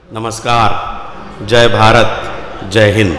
नमस्कार, जय भारत, जय हिंद।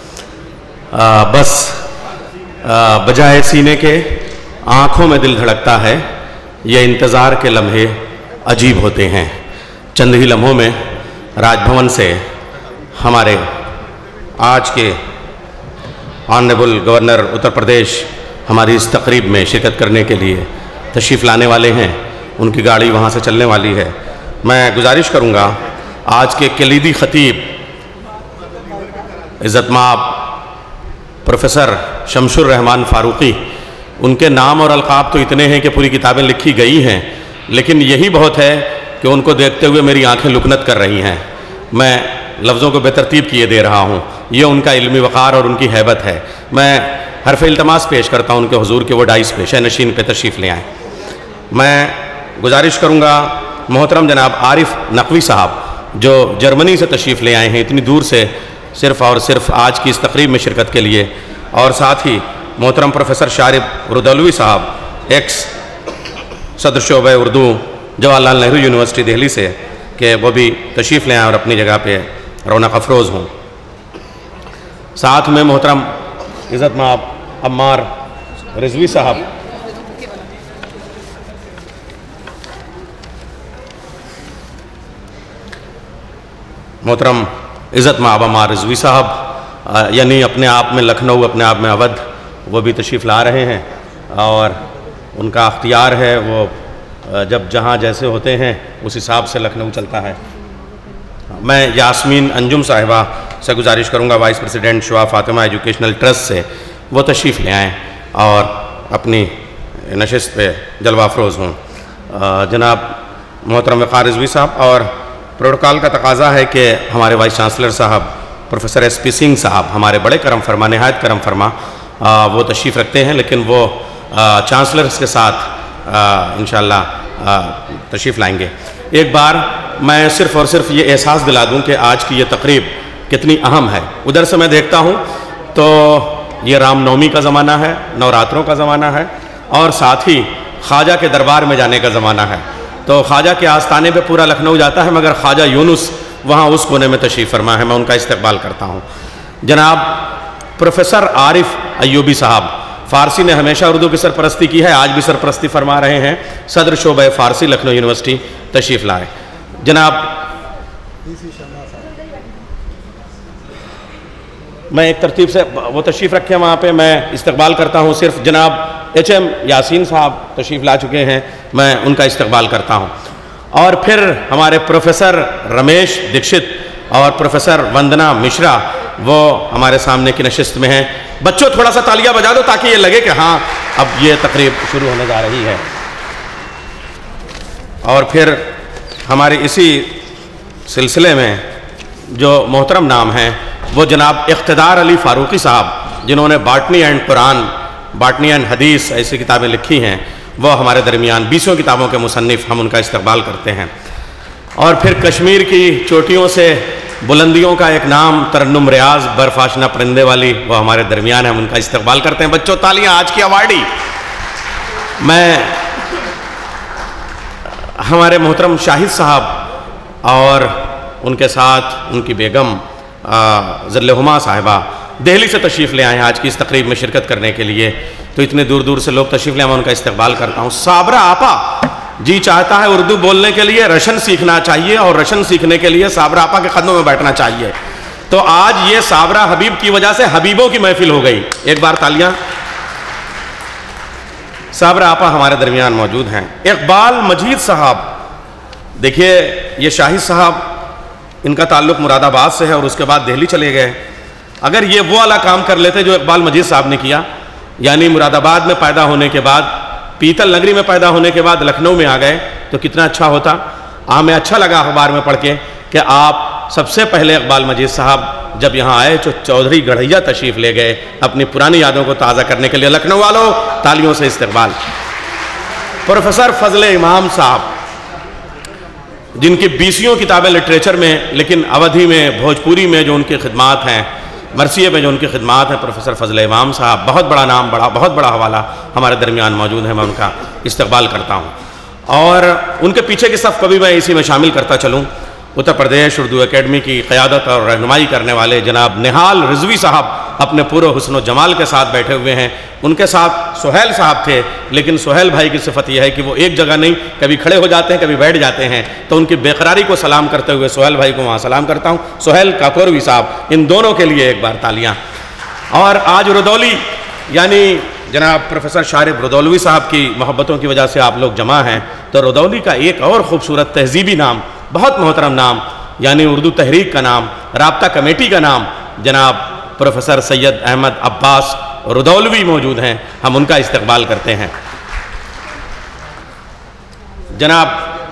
बस बजाए सीने के आँखों में दिल धड़कता है, ये इंतज़ार के लम्हे अजीब होते हैं। चंद ही लम्हों में राजभवन से हमारे आज के ऑनरेबल गवर्नर उत्तर प्रदेश हमारी इस तकरीब में शिरकत करने के लिए तशरीफ़ लाने वाले हैं। उनकी गाड़ी वहाँ से चलने वाली है। मैं गुजारिश करूँगा आज के कलीदी ख़तीब इज़्ज़तमाब प्रोफेसर शमशुर रहमान फ़ारूक़ी, उनके नाम और अलक़ाब तो इतने हैं कि पूरी किताबें लिखी गई हैं, लेकिन यही बहुत है कि उनको देखते हुए मेरी आंखें लुकनत कर रही हैं। मैं लफ्ज़ों को बेतरतीब किए दे रहा हूँ। ये उनका इल्मी वक़ार और उनकी हैबत है। मैं हरफ़ इल्तमास पेश करता हूँ उनके हुज़ूर के वो डाइस पेश है नशीन पे तशरीफ़ ले आएँ। मैं गुजारिश करूँगा मोहतरम जनाब आरिफ नकवी साहब जो जर्मनी से तशरीफ़ ले आए हैं इतनी दूर से सिर्फ़ और सिर्फ आज की इस तकरीब में शिरकत के लिए, और साथ ही मोहतरम प्रोफेसर शारिब रुदौलवी साहब एक्स सदर शोबे उर्दू जवाहरलाल नेहरू यूनिवर्सिटी दिल्ली से कि वो भी तशरीफ़ ले आए और अपनी जगह पे रौनक अफरोज़ हों। साथ में मोहतरम इज़्ज़तमाब अम्मार रिजवी साहब, मोहतरम इज़्ज़तमाब अम्मार रिजवी साहब यानी अपने आप में लखनऊ, अपने आप में अवध, वो भी तशरीफ़ ला रहे हैं और उनका अख्तियार है। वो जब जहाँ जैसे होते हैं उस हिसाब से लखनऊ चलता है। मैं यास्मीन अंजुम साहिबा से गुजारिश करूँगा vice president Shua Fatima educational trust से, वो तशरीफ़ ले आएँ और अपनी नशिस्त पे जलवा अफरोज़ हों। जनाब मोहतरम वक़ार रिजवी साहब, और प्रोटोकॉल का तकाज़ा है कि हमारे वाइस चांसलर साहब प्रोफेसर SP सिंह साहब हमारे बड़े करम फरमा, नहायत करम फरमा, वो तशरीफ़ रखते हैं, लेकिन वो चांसलर्स के साथ इंशाअल्लाह तशरीफ़ लाएंगे। एक बार मैं सिर्फ़ और सिर्फ ये एहसास दिला दूँ कि आज की ये तकरीब कितनी अहम है। उधर से मैं देखता हूँ तो ये रामनवमी का ज़माना है, नवरात्रों का ज़माना है, और साथ ही ख्वाजा के दरबार में जाने का ज़माना है। तो ख्वाजा के आस्थाने पे पूरा लखनऊ जाता है, मगर ख्वाजा यूनुस वहाँ उस कोने में तशरीफ़ फरमा है। मैं उनका इस्तकबाल करता हूँ। जनाब प्रोफेसर आरिफ अयूबी साहब, फ़ारसी ने हमेशा उर्दू की सरपरस्ती की है, आज भी सरपरस्ती फरमा रहे हैं। सदर शोबे फ़ारसी लखनऊ यूनिवर्सिटी तशरीफ़ लाए। जनाब मैं एक तरतीब से वो तशरीफ़ रखे वहाँ पे, मैं इस्तकबाल करता हूँ। सिर्फ जनाब HM यासीन साहब तशरीफ़ ला चुके हैं, मैं उनका इस्तकबाल करता हूँ। और फिर हमारे प्रोफेसर रमेश दीक्षित और प्रोफेसर वंदना मिश्रा वो हमारे सामने की नशिस्त में हैं। बच्चों थोड़ा सा तालियां बजा दो ताकि ये लगे कि हाँ अब ये तकरीब शुरू होने जा रही है। और फिर हमारे इसी सिलसिले में जो मोहतरम नाम हैं वो जनाब इख्तिदार अली फ़ारूक़ी साहब, जिन्होंने botany and Quran, botany and Hadith ऐसी किताबें लिखी हैं, वो हमारे दरमियान 20 किताबों के मुसन्निफ़, हम उनका इस्तकबाल करते हैं। और फिर कश्मीर की चोटियों से बुलंदियों का एक नाम तरन्नुम रियाज बर्फाशना परिंदे वाली, वो हमारे दरमियान है, हम उनका इस्तकबाल करते हैं। बच्चों तालियां आज की अवार्डी। मैं हमारे मोहतरम शाहिद साहब और उनके साथ उनकी बेगम ज़ल्लुमा साहिबा दिल्ली से तशरीफ़ ले आए हैं आज की इस तकरीब में शिरकत करने के लिए। तो इतने दूर दूर से लोग तशरीफ़ ले आए, मैं उनका इस्तकबाल करता हूँ। साबरा आपा जी चाहता है उर्दू बोलने के लिए रशन सीखना चाहिए, और रशन सीखने के लिए साबरा आपा के कदमों में बैठना चाहिए। तो आज ये साबरा हबीब की वजह से हबीबों की महफिल हो गई। एक बार तालियां। साबरा आपा हमारे दरमियान मौजूद हैं। इकबाल मजीद साहब, देखिए ये शाहिद साहब, इनका ताल्लुक़ मुरादाबाद से है और उसके बाद दिल्ली चले गए। अगर ये वो वाला काम कर लेते जो इकबाल मजीद साहब ने किया, यानी मुरादाबाद में पैदा होने के बाद, पीतल नगरी में पैदा होने के बाद लखनऊ में आ गए, तो कितना अच्छा होता। हमें अच्छा लगा अखबार में पढ़ के कि आप सबसे पहले इकबाल मजीद साहब जब यहाँ आए तो चौधरी गढ़ैया तशरीफ़ ले गए अपनी पुरानी यादों को ताज़ा करने के लिए। लखनऊ वालों तालियों से इस्तकबाल। प्रोफेसर फजले इमाम साहब, जिनकी 20 किताबें लिटरेचर में, लेकिन अवधी में, भोजपुरी में जो उनकी खिदमात हैं, मरसिए में जो उनकी खिदमात हैं, प्रोफेसर फजले इमाम साहब, बहुत बड़ा नाम, बहुत बड़ा हवाला हमारे दरमियान मौजूद है। मैं उनका इस्तकबाल करता हूँ। और उनके पीछे की सफ़ को भी मैं इसी में शामिल करता चलूँ। اتر پردیش اردو اکیڈمی کی قیادت اور رہنمائی کرنے والے جناب نہال رضوی صاحب اپنے پورے حسن و جمال کے ساتھ بیٹھے ہوئے ہیں. ان کے ساتھ سہیل صاحب تھے، لیکن سہیل بھائی کی صفت یہ ہے کہ وہ ایک جگہ نہیں، کبھی کھڑے ہو جاتے ہیں کبھی بیٹھ جاتے ہیں. تو ان کی بے قراری کو سلام کرتے ہوئے سہیل بھائی کو وہاں سلام کرتا ہوں. سہیل کاکوروی صاحب، ان دونوں کے لیے ایک بار تالیاں. اور آج رودولی یعنی جناب پروفیسر شارب رودولوی صاحب کی محبتوں کی وجہ سے آپ لوگ جمع ہیں. تو رودولی کا ایک اور خوبصورت تہذیبی نام، بہت محترم نام، یعنی اردو تحریک کا نام، رابطہ کمیٹی کا نام، جناب پروفیسر سید احمد عباس رودولوی موجود ہیں. ہم ان کا استقبال کرتے ہیں. جناب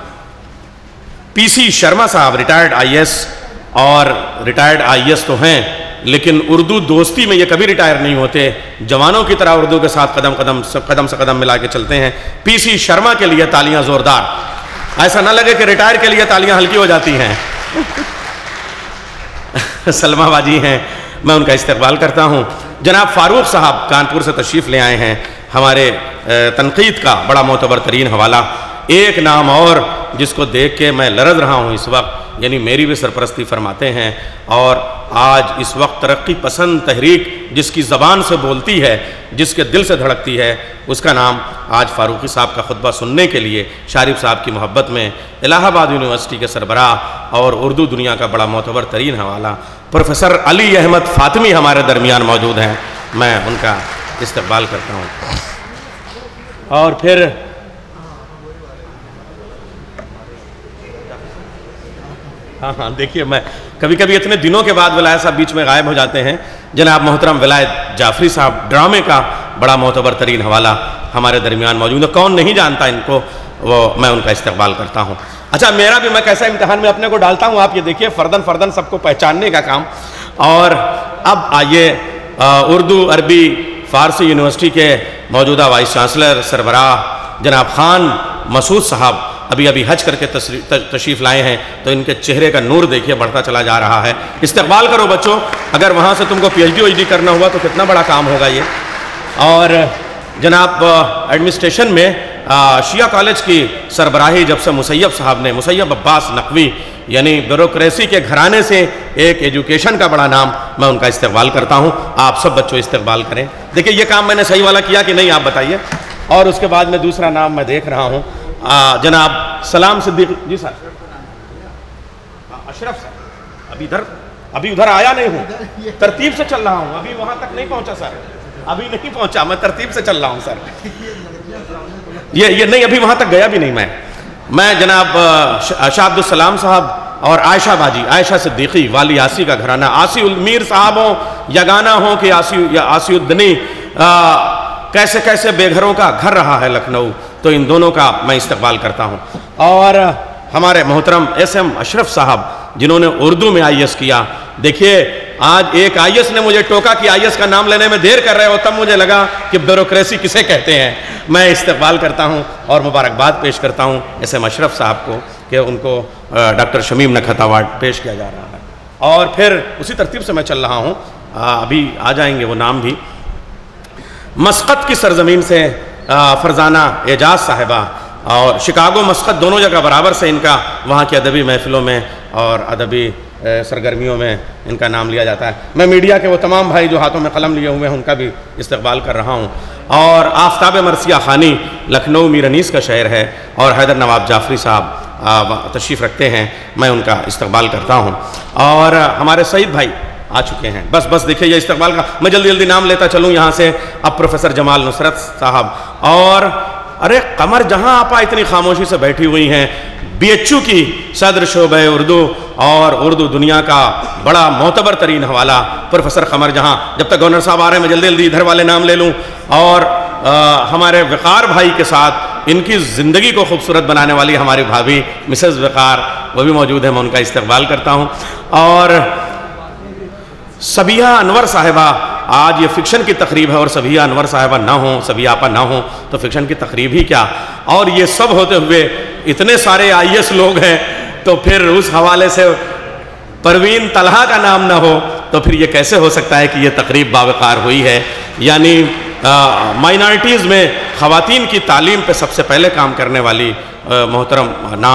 پی سی شرما صاحب ریٹائرڈ آئی ایس، اور ریٹائرڈ آئی ایس تو ہیں لیکن اردو دوستی میں یہ کبھی ریٹائر نہیں ہوتے، جوانوں کی طرح اردو کے ساتھ قدم سے قدم ملا کے چلتے ہیں. پی سی شرما کے لیے تالیاں زوردار. ایسا نہ لگے کہ ریٹائر کے لیے تالیاں ہلکی ہو جاتی ہیں. سلمہ باجی ہیں، میں ان کا استقبال کرتا ہوں. جناب فاروق صاحب کانپور سے تشریف لے آئے ہیں. ہمارے تنقید کا بڑا معتبر ترین حوالہ. ایک نام اور جس کو دیکھ کے میں لرز رہا ہوں اس وقت، یعنی میری بھی سرپرستی فرماتے ہیں، اور آج اس وقت ترقی پسند تحریک جس کی زبان سے بولتی ہے، جس کے دل سے دھڑکتی ہے، اس کا نام آج فاروقی صاحب کا خطبہ سننے کے لیے شارب صاحب کی محبت میں الہ آباد یونیورسٹی کے سربراہ اور اردو دنیا کا بڑا معتبر ترین حوالہ پروفیسر علی احمد فاطمی ہمارے درمیان موجود ہیں. میں ان کا استقبال کرتا ہوں. اور پھر ہاں دیکھیے، میں کبھی کبھی اتنے دنوں کے بعد ولایت صاحب بیچ میں غائب ہو جاتے ہیں. جناب محترم ولایت جعفری صاحب، ڈرامے کا بڑا معتبر ترین حوالہ ہمارے درمیان موجود ہے. کون نہیں جانتا ان کو، وہ میں ان کا استقبال کرتا ہوں. اچھا، میرا بھی میں کیسا امتحان میں اپنے کو ڈالتا ہوں، آپ یہ دیکھیے، فردن سب کو پہچاننے کا کام. اور اب آئیے اردو عربی فارسی یونیورسٹی کے موجودہ وائس چانسلر سربراہ جناب خان مسعود صاحب ابھی حج کر کے تشریف لائے ہیں. تو ان کے چہرے کا نور دیکھیے بڑھتا چلا جا رہا ہے. استقبال کرو بچوں. اگر وہاں سے تم کو پی ایچ ڈی کرنا ہوا تو کتنا بڑا کام ہوگا یہ. اور جناب ایڈمنسٹریشن میں شیعہ کالج کی سربراہی جب سے مسیب عباس نقوی، یعنی بیوروکریسی کے گھرانے سے ایک ایجوکیشن کا بڑا نام، میں ان کا استقبال کرتا ہوں. آپ سب بچوں استقبال کریں. دیکھیں یہ کام میں نے صحیح والا کیا کہ نہیں، آپ بتائیے. اور اس کے بعد میں دوسرا نام میں دیکھ رہا ہوں، جناب سلام صدیقی جی سر، اشرف سر. ابھی ادھر آیا نہیں ہوں، ترتیب سے چل رہا ہوں، ابھی وہاں تک نہیں پہنچا سر، ابھی نہیں پہنچا، میں ترتیب سے چل رہا ہوں سر. یہ نہیں، ابھی وہاں تک گیا بھی نہیں. میں جناب شاہ عبد السلام صاحب اور عائشہ باجی، عائشہ صدیقی، والی آسی کا گھرانہ، آسی المیر صاحب ہوں، یگانہ ہوں کہ آسی الدنی، کیسے کیسے بے گھروں کا گھر رہا ہے لکھنؤ. تو ان دونوں کا میں استقبال کرتا ہوں. اور ہمارے محترم ایس ایم اشرف صاحب جنہوں نے اردو میں آئی ایس کیا. دیکھیے آج ایک آئی ایس نے مجھے ٹوکا کہ آئی ایس کا نام لینے میں دیر کر رہے ہو، تب مجھے لگا کہ بیوروکریسی کسے کہتے ہیں. میں استقبال کرتا ہوں اور مبارکباد پیش کرتا ہوں ایس ایم اشرف صاحب کو کہ ان کو ڈاکٹر شمیم نکھت ایوارڈ پیش کیا جا رہا ہے. اور پھر اسی ترتیب سے میں چل رہا ہوں، ابھی آ جائیں گے وہ نام بھی. مسقط کی سرزمین سے فرزانہ اعجاز صاحبہ، اور شکاگو مسقط دونوں جگہ برابر سے ان کا وہاں کی ادبی محفلوں میں اور ادبی سرگرمیوں میں ان کا نام لیا جاتا ہے. میں میڈیا کے وہ تمام بھائی جو ہاتھوں میں قلم لیے ہوئے ہیں ان کا بھی استقبال کر رہا ہوں. اور آفتاب مرثیہ خانی لکھنؤ میر انیس کا شہر ہے، اور حیدر نواب جعفری صاحب تشریف رکھتے ہیں، میں ان کا استقبال کرتا ہوں. اور ہمارے سعید بھائی آ چکے ہیں. بس دیکھیں یہ استقبال کا میں جلدی جلدی نام لیتا چلوں یہاں سے. اب پروفیسر جمال نصرت صاحب، اور ارے قمر جہاں آپا اتنی خاموشی سے بیٹھی ہوئی ہیں، بی ایچ یو کی صدر شعبہ اردو اور اردو دنیا کا بڑا معتبر ترین حوالہ پروفیسر قمر جہاں. جب تک گورنر صاحب آ رہے ہیں میں جلدی ادھر والے نام لے لوں. اور ہمارے وقار بھائی کے ساتھ ان کی زندگی کو خوبصورت بنانے والی ہماری بھابھی مسز وقار، وہ بھی موجود ہیں، میں ان کا استقبال کرتا ہوں. اور سبیہ انور صاحبہ، آج یہ فکشن کی تقریب ہے اور سبیہ انور صاحبہ نہ ہوں، سبیہ آپا نہ ہوں تو فکشن کی تقریب ہی کیا. اور یہ سب ہوتے ہوئے اتنے سارے آئی ایس لوگ ہیں، تو پھر اس حوالے سے پروین طلحہ کا نام نہ ہو تو پھر یہ کیسے ہو سکتا ہے کہ یہ تقریب باوقار ہوئی ہے. یعنی مائنارٹیز میں خواتین کی تعلیم پہ سب سے پہلے کام کرنے والی محترم نام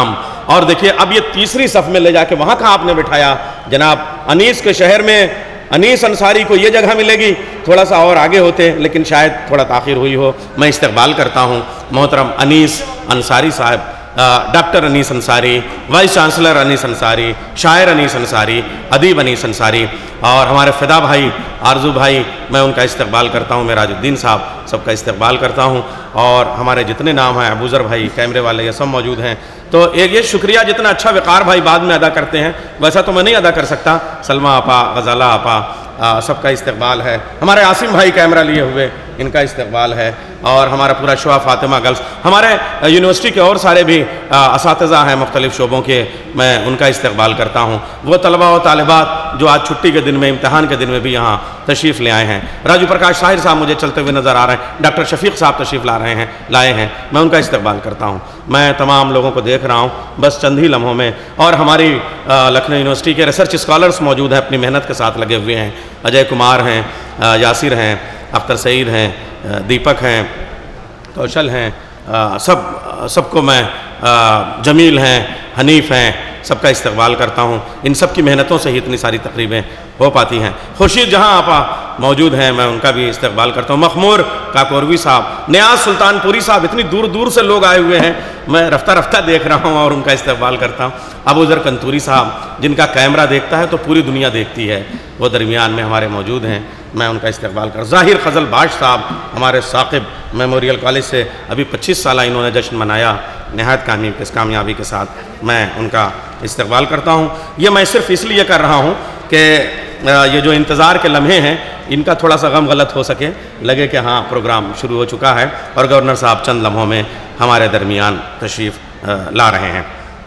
اور دیکھیے اب یہ تیسری صف میں لے جا کے وہاں کہاں آپ نے بٹھایا جناب؟ انیس کے شہر میں انیس انصاری کو یہ جگہ ملے گی، تھوڑا سا اور آگے ہوتے لیکن شاید تھوڑا تاخیر ہوئی ہو۔ میں استقبال کرتا ہوں محترم انیس انصاری صاحب، doctor Anis Ansari, vice chancellor Anis Ansari, شاعر انیس انصاری، ادیب انیس انصاری، اور ہمارے فدا بھائی آرزو بھائی، میں ان کا استقبال کرتا ہوں، میراج الدین صاحب سب کا استقبال کرتا ہوں، اور ہمارے جتنے نام ہیں ابوذر بھائی کیمرے والے یہ سب موجود ہیں۔ تو ایک یہ شکریہ جتنا اچھا وقار بھائی بعد میں ادا کرتے ہیں ویسا تو میں نہیں ادا کر سکتا، سلمہ آپا، غزالہ آپا، سب کا استقبال ہے، ہمارے عاصم بھائی کیمرہ لیے ہوئے ان کا استقبال ہے، اور ہمارا پورا شعا فاطمہ گرلز، ہمارے یونیورسٹی کے اور سارے بھی اساتذہ ہیں مختلف شعبوں کے، میں ان کا استقبال کرتا ہوں۔ وہ طلباء و طالبات جو آج چھٹی کے دن میں، امتحان کے دن میں بھی یہاں تشریف لے آئے ہیں، راجو پرکاش طاہر صاحب مجھے چلتے ہوئے نظر آ رہے ہیں، ڈاکٹر شفیق صاحب تشریف لائے ہیں، میں ان کا استقبال کرتا ہوں۔ میں تمام لوگوں کو دیکھ رہا ہوں بس چند ہی لمحوں میں، اور ہماری لکھنؤ یونیورسٹی کے ریسرچ اسکالرس موجود ہیں، اپنی محنت کے ساتھ لگے ہوئے ہیں، اجے کمار ہیں، یاسر ہیں، اختر سعید ہیں، دیپک ہیں، کوشل ہیں، سب کو میں، جمیل ہیں، حنیف ہیں، سب کا استقبال کرتا ہوں۔ ان سب کی محنتوں سے ہی اتنی ساری تقریبیں ہو پاتی ہیں۔ خورشید جہاں آپا موجود ہیں، میں ان کا بھی استقبال کرتا ہوں۔ مخمور کاکوروی صاحب، نیاز سلطان پوری صاحب، اتنی دور دور سے لوگ آئے ہوئے ہیں، میں رفتہ رفتہ دیکھ رہا ہوں اور ان کا استقبال کرتا ہوں۔ ابوذر کنتوری صاحب جن کا کیمرہ دیکھتا ہے تو پوری دنیا دیکھتی ہے، وہ درمیان میں ہمارے موجود ہیں، میں ان کا استقبال کرتا ہوں۔ ظاہر فضل باش صاحب ہمارے ثاقب میموریل کالج سے، ابھی 25 سالہ انہوں نے جشن منایا نہایت کامیابی کے ساتھ، میں ان کا استقبال کرتا ہوں۔ یہ میں صرف اس لیے کر رہا ہوں کہ یہ جو انتظار کے لمحے ہیں ان کا تھوڑا سا غم غلط ہو سکے، لگے کہ ہاں پروگرام شروع ہو چکا ہے، اور گورنر صاحب چند لمحوں میں ہمارے درمیان تشریف لا رہے ہیں۔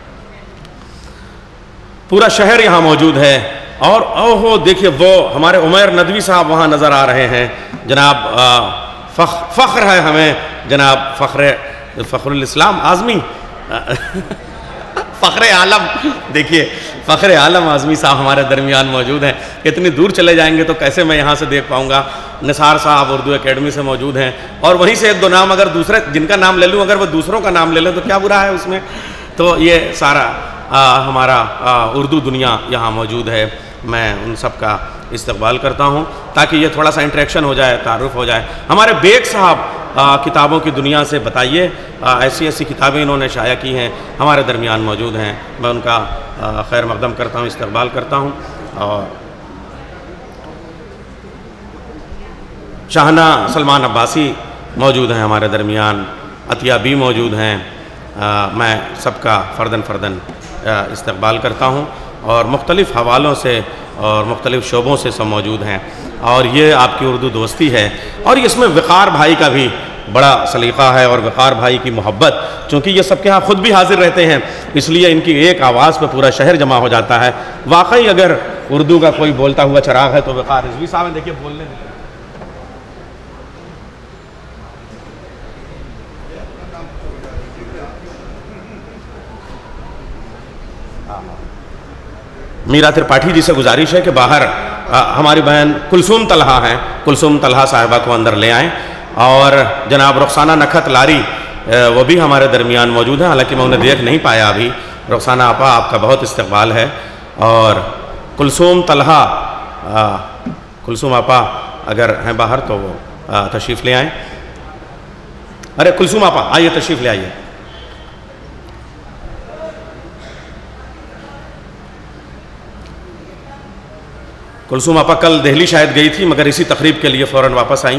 پورا شہر یہاں موجود ہے، اور اوہو دیکھیے وہ ہمارے عمیر ندوی صاحب وہاں نظر آ رہے ہیں، جناب فخر ہے ہمیں، جناب فخر الاسلام اعظمی فخر عالم، دیکھیے فخر عالم اعظمی صاحب ہمارے درمیان موجود ہیں۔ اتنی دور چلے جائیں گے تو کیسے میں یہاں سے دیکھ پاؤں گا۔ نثار صاحب اردو اکیڈمی سے موجود ہیں، اور وہیں سے ایک دو نام اگر دوسرے جن کا نام لے لوں، اگر وہ دوسروں کا نام لے لیں تو کیا برا ہے اس میں۔ تو یہ سارا ہمارا اردو دنیا یہاں موجود ہے، میں ان سب کا استقبال کرتا ہوں تاکہ یہ تھوڑا سا انٹریکشن ہو جائے، تعارف ہو جائے۔ ہمارے بیگ صاحب کتابوں کی دنیا سے بتائیے، ایسی کتابیں انہوں نے شائع کی ہیں، ہمارے درمیان موجود ہیں، میں ان کا خیر مقدم کرتا ہوں، استقبال کرتا ہوں۔ اور شاہنہ سلمان عباسی موجود ہیں ہمارے درمیان، عطیہ بھی موجود ہیں، میں سب کا فردن استقبال کرتا ہوں، اور مختلف حوالوں سے اور مختلف شعبوں سے سب موجود ہیں، اور یہ آپ کی اردو دوستی ہے، اور اس میں وقار بھائی کا بھی بڑا سلیقہ ہے، اور وقار بھائی کی محبت، چونکہ یہ سب کے ہاں خود بھی حاضر رہتے ہیں، اس لیے ان کی ایک آواز پہ پورا شہر جمع ہو جاتا ہے۔ واقعی اگر اردو کا کوئی بولتا ہوا چراغ ہے تو وقار رضوی صاحب، دیکھیے بولنے دیں۔ میرا ترپاٹھی جی سے گزارش ہے کہ باہر ہماری بہن کلثوم طلحہ ہیں، کلثوم طلحہ صاحبہ کو اندر لے آئیں، اور جناب رخسانہ نکھت لاری وہ بھی ہمارے درمیان موجود ہیں، حالانکہ میں انہیں دیکھ نہیں پایا ابھی۔ رخسانہ آپا آپ کا بہت استقبال ہے، اور کلثوم طلحہ، کلثوم آپا اگر ہیں باہر تو وہ تشریف لے آئیں۔ ارے کلثوم آپا آئیے، تشریف لے آئیے۔ کلثوم آپا کل دہلی شاید گئی تھی، مگر اسی تقریب کے لیے فوراً واپس آئیں۔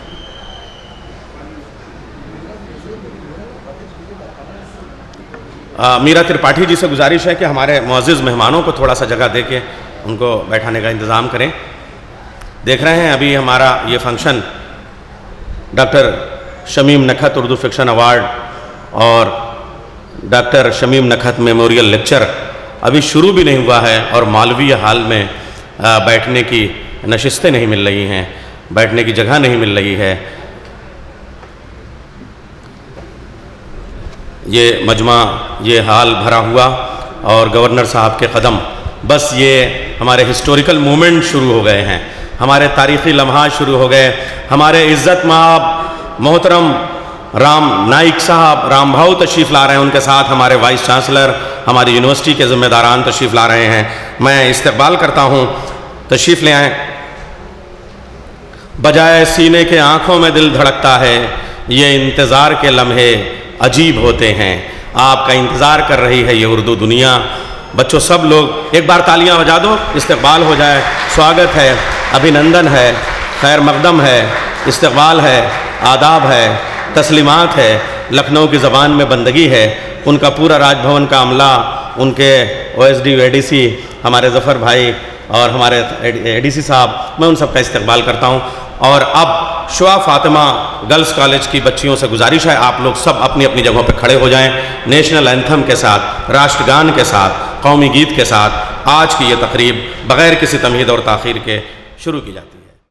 میرا ترپاٹھی جی سے گزارش ہے کہ ہمارے معزز مہمانوں کو تھوڑا سا جگہ دے کے ان کو بیٹھانے کا انتظام کریں۔ دیکھ رہے ہیں ابھی ہمارا یہ function doctor Shamim Nikhat Urdu fiction award اور doctor Shamim Nikhat memorial lecture ابھی شروع بھی نہیں ہوا ہے، اور مالوی حال میں بیٹھنے کی نشستیں نہیں مل رہی ہیں، بیٹھنے کی جگہ نہیں مل رہی ہے۔ یہ مجمع، یہ حال بھرا ہوا، اور گورنر صاحب کے قدم، بس یہ ہمارے ہسٹوریکل مومنٹ شروع ہو گئے ہیں، ہمارے تاریخی لمحات شروع ہو گئے۔ ہمارے عزت مآب محترم رام نائک صاحب رام بھاؤ تشریف لا رہے ہیں، ان کے ساتھ ہمارے وائس چانسلر ہماری یونیورسٹی کے ذمہ داران تشریف لا رہے ہیں۔ میں استقبال کرتا ہوں، تشریف لے آئیں۔ بجائے سینے کے آنکھوں میں دل دھڑکتا ہے، یہ انتظار کے لمحے عجیب ہوتے ہیں۔ آپ کا انتظار کر رہی ہے یہ اردو دنیا۔ بچوں سب لوگ ایک بار تالیاں بجا دو، استقبال ہو جائے۔ سواگت ہے، ابھینندن ہے، خیر مقدم ہے، استقبال ہے، آداب ہے، تسلیمات ہے، لکھنؤ کی زبان میں بندگی ہے۔ ان کا پورا راج بھون کا عملہ، ان کے O S D A D C ہمارے ظفر بھائی اور ہمارے اے ڈی سی صاحب، میں ان سب کا استقبال کرتا ہوں۔ اور اب شعا فاطمہ گرلز کالج کی بچیوں سے گزارش ہے آپ لوگ سب اپنی اپنی جگہوں پہ کھڑے ہو جائیں۔ نیشنل اینتھم کے ساتھ، راشٹر گان کے ساتھ، قومی گیت کے ساتھ آج کی یہ تقریب بغیر کسی تمہید اور تاخیر کے شروع کی جاتی ہے۔